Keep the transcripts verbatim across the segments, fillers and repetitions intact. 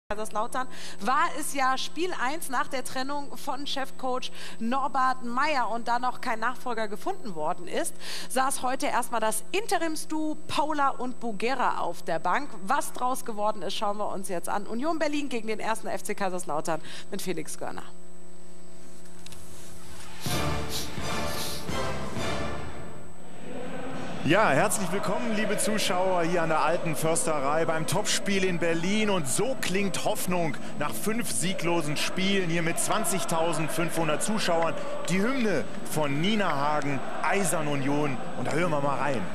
Kaiserslautern war es ja Spiel eins nach der Trennung von Chefcoach Norbert Meyer und da noch kein Nachfolger gefunden worden ist, saß heute erstmal das Interimsduo Paula und Bugera auf der Bank. Was draus geworden ist, schauen wir uns jetzt an. Union Berlin gegen den ersten F C Kaiserslautern mit Felix Görner. Ja, herzlich willkommen, liebe Zuschauer, hier an der Alten Försterei beim Topspiel in Berlin. Und so klingt Hoffnung nach fünf sieglosen Spielen hier mit zwanzigtausendfünfhundert Zuschauern. Die Hymne von Nina Hagen, Eisern Union. Und da hören wir mal rein.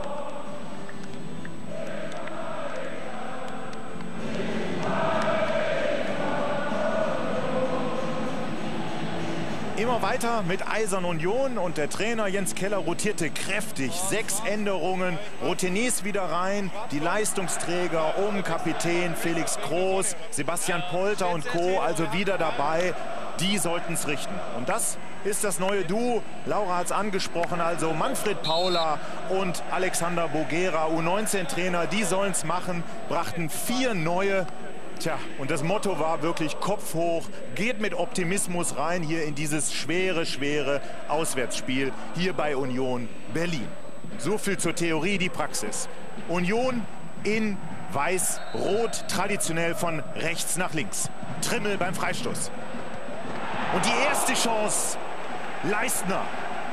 Immer weiter mit Eisern Union und der Trainer Jens Keller rotierte kräftig. Sechs Änderungen, Routiniers wieder rein, die Leistungsträger um Kapitän Felix Groß, Sebastian Polter und Co. also wieder dabei. Die sollten es richten. Und das ist das neue Duo. Laura hat es angesprochen, also Manfred Paula und Alexander Bugera, U neunzehn Trainer, die sollen es machen, brachten vier neue. Tja, und das Motto war wirklich Kopf hoch, geht mit Optimismus rein hier in dieses schwere, schwere Auswärtsspiel hier bei Union Berlin. So viel zur Theorie, die Praxis. Union in weiß-rot, traditionell von rechts nach links. Trimmel beim Freistoß. Und die erste Chance, Leistner.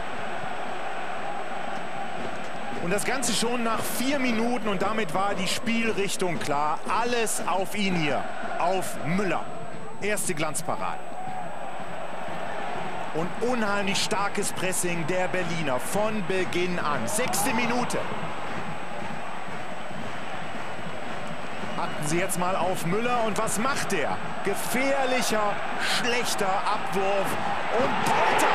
Und das Ganze schon nach vier Minuten und damit war die Spielrichtung klar. Alles auf ihn hier, auf Müller. Erste Glanzparade. Und unheimlich starkes Pressing der Berliner von Beginn an. Sechste Minute. Achten Sie jetzt mal auf Müller und was macht er? Gefährlicher, schlechter Abwurf und Polter.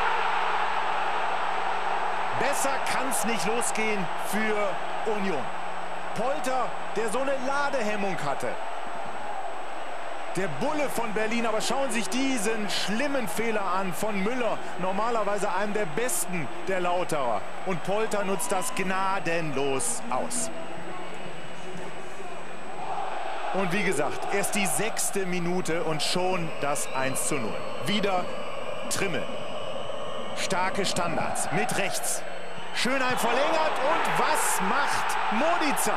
Besser kann es nicht losgehen für Union. Polter, der so eine Ladehemmung hatte. Der Bulle von Berlin, aber schauen Sie sich diesen schlimmen Fehler an von Müller. Normalerweise einem der besten der Lauterer. Und Polter nutzt das gnadenlos aus. Und wie gesagt, erst die sechste Minute und schon das eins zu null. Wieder Trimmel. Starke Standards mit rechts. Schönheim verlängert und was macht Modica?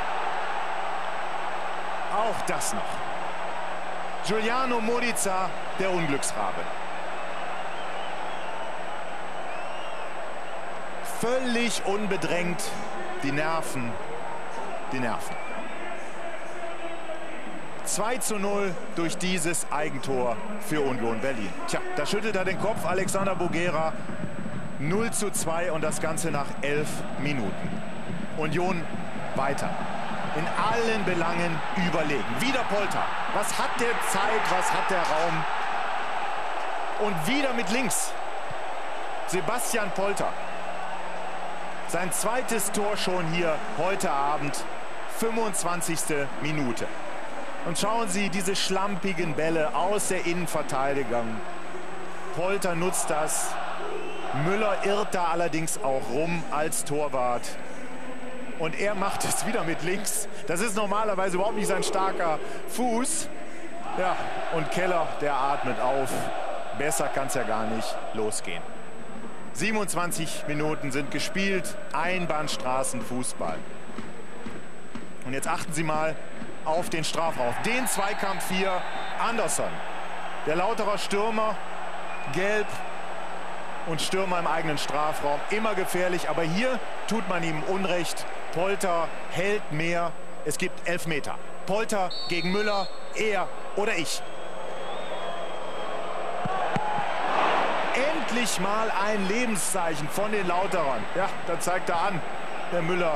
Auch das noch. Giuliano Modica, der Unglücksrabe. Völlig unbedrängt. Die Nerven, die Nerven. zwei zu null durch dieses Eigentor für Union Berlin. Tja, da schüttelt er den Kopf, Alexander Bugera. null zu zwei und das Ganze nach elf Minuten. Union weiter. In allen Belangen überlegen. Wieder Polter. Was hat der Zeit, was hat der Raum? Und wieder mit links. Sebastian Polter. Sein zweites Tor schon hier heute Abend. fünfundzwanzigste Minute. Und schauen Sie diese schlampigen Bälle aus der Innenverteidigung. Polter nutzt das. Müller irrt da allerdings auch rum als Torwart. Und er macht es wieder mit links. Das ist normalerweise überhaupt nicht sein starker Fuß. Ja, und Keller, der atmet auf. Besser kann es ja gar nicht losgehen. siebenundzwanzig Minuten sind gespielt. Einbahnstraßenfußball. Und jetzt achten Sie mal auf den Strafraum. Den Zweikampf hier, Andersson. Der Lauterer Stürmer, gelb und Stürmer im eigenen Strafraum. Immer gefährlich, aber hier tut man ihm Unrecht. Polter hält mehr. Es gibt Elfmeter. Polter gegen Müller, er oder ich. Endlich mal ein Lebenszeichen von den Lauterern. Ja, da zeigt er an, der Müller.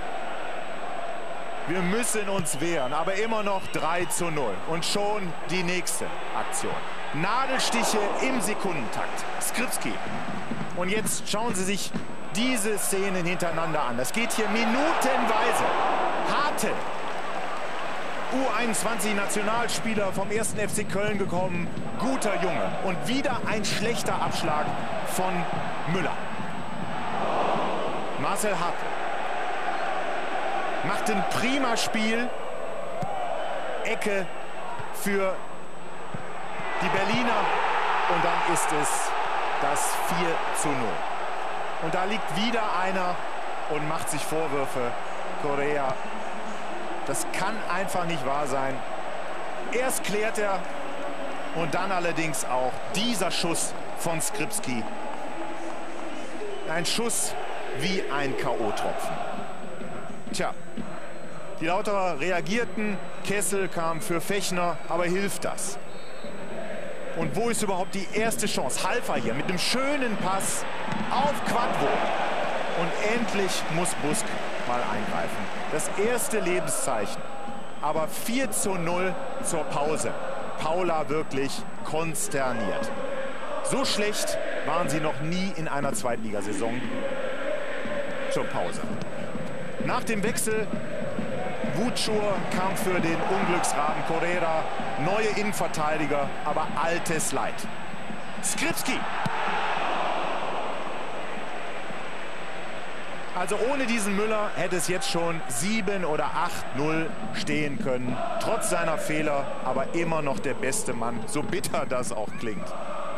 Wir müssen uns wehren, aber immer noch drei zu null. Und schon die nächste Aktion. Nadelstiche im Sekundentakt. Skripski. Und jetzt schauen Sie sich diese Szenen hintereinander an. Das geht hier minutenweise. Hartel. U einundzwanzig Nationalspieler vom ersten F C Köln gekommen. Guter Junge. Und wieder ein schlechter Abschlag von Müller. Marcel Hartel. Macht ein prima Spiel. Ecke für die Berliner. Und dann ist es das vier zu null. Und da liegt wieder einer und macht sich Vorwürfe. Correa. Das kann einfach nicht wahr sein. Erst klärt er und dann allerdings auch dieser Schuss von Skripski. Ein Schuss wie ein K O-Tropfen. Tja, die Lauterer reagierten. Kessel kam für Fechner, aber hilft das? Und wo ist überhaupt die erste Chance? Halfer hier mit einem schönen Pass auf Quadvo. Und endlich muss Busk mal eingreifen. Das erste Lebenszeichen. Aber vier zu null zur Pause. Paula wirklich konsterniert. So schlecht waren sie noch nie in einer Zweitligasaison zur Pause. Nach dem Wechsel Wutschur kam für den Unglücksraben Correa. Neue Innenverteidiger, aber altes Leid. Skripski. Also ohne diesen Müller hätte es jetzt schon sieben oder acht null stehen können. Trotz seiner Fehler, aber immer noch der beste Mann. So bitter das auch klingt.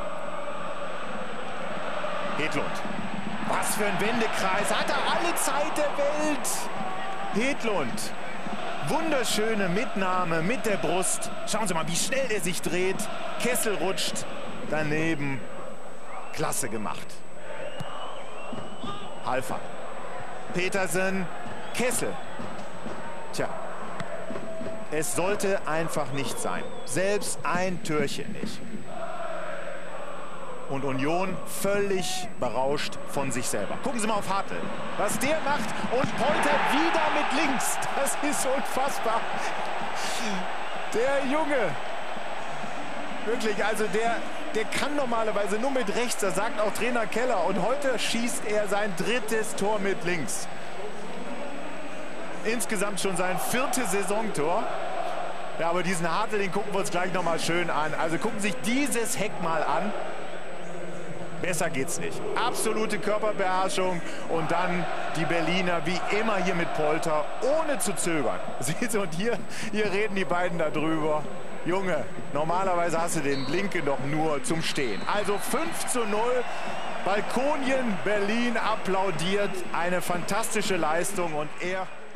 Hedlund. Was für ein Wendekreis. Hat er alle Zeit der Welt. Hedlund. Wunderschöne Mitnahme mit der Brust. Schauen Sie mal, wie schnell er sich dreht. Kessel rutscht daneben. Klasse gemacht. Halfer. Petersen. Kessel. Tja. Es sollte einfach nicht sein. Selbst ein Türchen nicht. Und Union völlig berauscht von sich selber. Gucken Sie mal auf Hartl, was der macht. Und Polter wieder mit links. Das ist unfassbar. Der Junge. Wirklich, also der, der kann normalerweise nur mit rechts. Das sagt auch Trainer Keller. Und heute schießt er sein drittes Tor mit links. Insgesamt schon sein viertes Saisontor. Ja, aber diesen Hartl, den gucken wir uns gleich noch mal schön an. Also gucken Sie sich dieses Heck mal an. Besser geht's nicht. Absolute Körperbeherrschung und dann die Berliner wie immer hier mit Polter, ohne zu zögern. Sehen Sie, und hier, hier reden die beiden darüber. Junge, normalerweise hast du den Blinken doch nur zum Stehen. Also fünf zu null. Balkonien Berlin applaudiert. Eine fantastische Leistung und er...